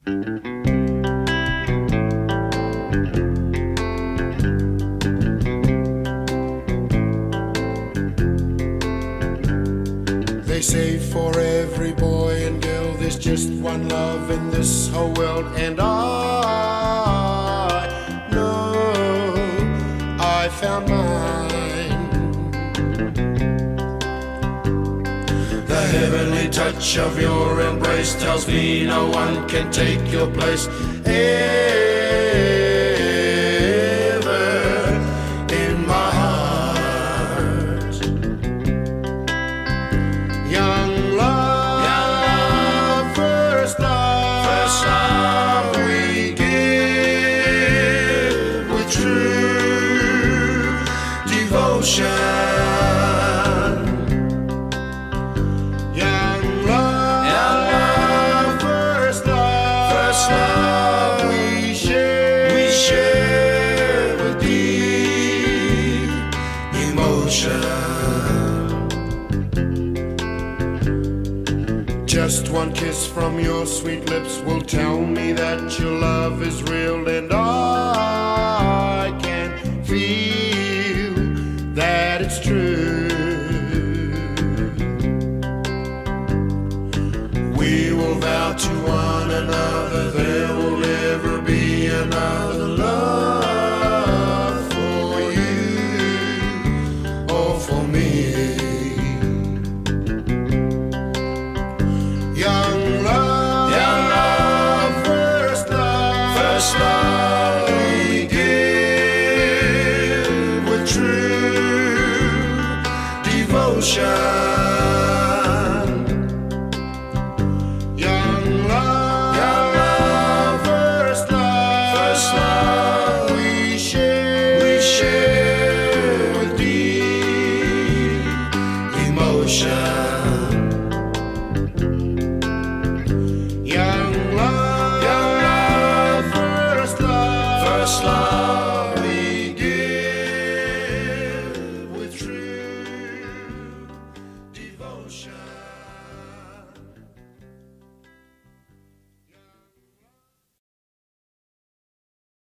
They say for every boy and girl there's just one love in this whole world, and I know I found mine. The heavenly touch of your embrace tells me no one can take your place ever in my heart. Young love, first love we give with true devotion. Young love, first love we share with deep emotion. Just one kiss from your sweet lips will tell me that your love is real, and I can feel that it's true. We will vow to one another there will never be another love for you or for me. Young love, first love we give with true devotion. Young love, first love we share with deep emotion. Young love, first love